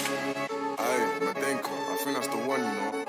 Aye, Madenko, I think that's the one, you know.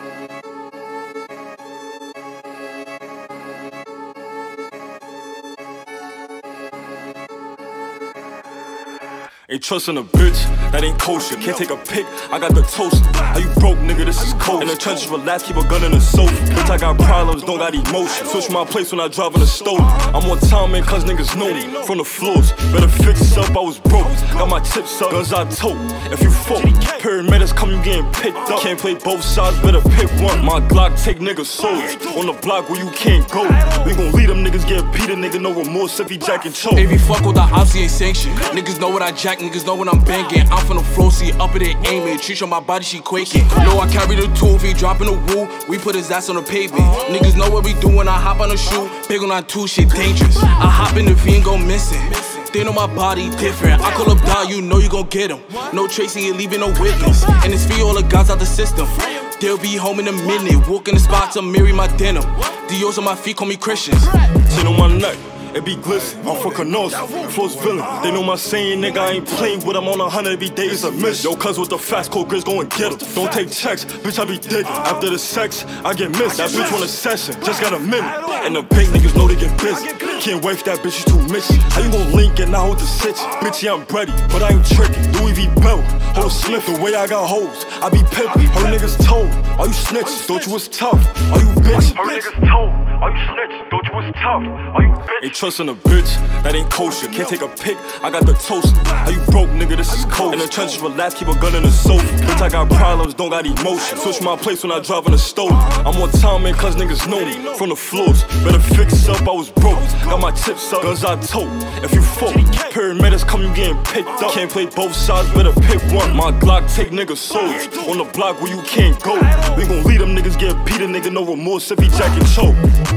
Ain't trusting a bitch, that ain't kosher. Can't take a pic, I got the toaster. How you broke, nigga, this is cold. In the trenches, relax, keep a gun in the sofa. Bitch, I got problems, don't got emotion. Switch my place when I drive in the stove. I'm on time, man, cause niggas know me. From the floors, better fix this up, I was broke. Got my chips up, guns I tote. If you fuck, paramedics come, you getting picked up. Can't play both sides, better pick one. My Glock take niggas souls. On the block where you can't go. We gon' lead them niggas get beat, a nigga no remorse if he jack and choke. If you fuck with the ops, he ain't sanctioned. Niggas know what I jack, niggas know when I'm banging. I'm from the floor, see up it and aiming. Treat on my body, she quaking. Know I carry the tool, if he dropping the woo, we put his ass on the pavement. Niggas know what we do when I hop on the shoe. Big on that 2 shit dangerous. I hop in the V and go missing. They know my body different. I call up down, you know you gon' get him. No tracing, you leaving no witness. And it's for all the guys out the system. They'll be home in a minute. Walk in the spot to marry my denim. Dios on my feet, call me Christians. Tin on my neck, it be glisten. I'm from Canoes, flows villain. They know my saying, nigga, I ain't playing with them on 100 every day, it's a mission. Yo, cuz with the fast cold grits, go and get them. Don't take checks, bitch, I be digging. After the sex, I get missed. That bitch want a session, just got a minute. And the bank niggas know they get busy. Can't wait for that bitch, you too missy. How you gon' link and not hold the stitch? Bitch, yeah, I'm ready, but I ain't tricking. Louis V belt, hold Smith, the way I got hoes. I be pimpin', her niggas told. Are you snitches? Thought you was tough. Are you bitch? Her niggas told. Are you snitches? Thought you was tough. Are you bitch? Ain't trusting a bitch, that ain't kosher. Can't take a pic, I got the toaster. How you broke, nigga, this is cold. In the trenches, relax, keep a gun in the sofa. Bitch, I got problems, don't got emotion. Switch my place when I drive in the stove. I'm on time, man, cause niggas know me. From the floors, better fix this up, I was broke. Got my chips up, guns I tote. If you fuck, paramedics come, you getting picked up. Can't play both sides, better pick one. My Glock take niggas souls. On the block where you can't go. We gon' lead them niggas get beat, a nigga no remorse if he jack and choke.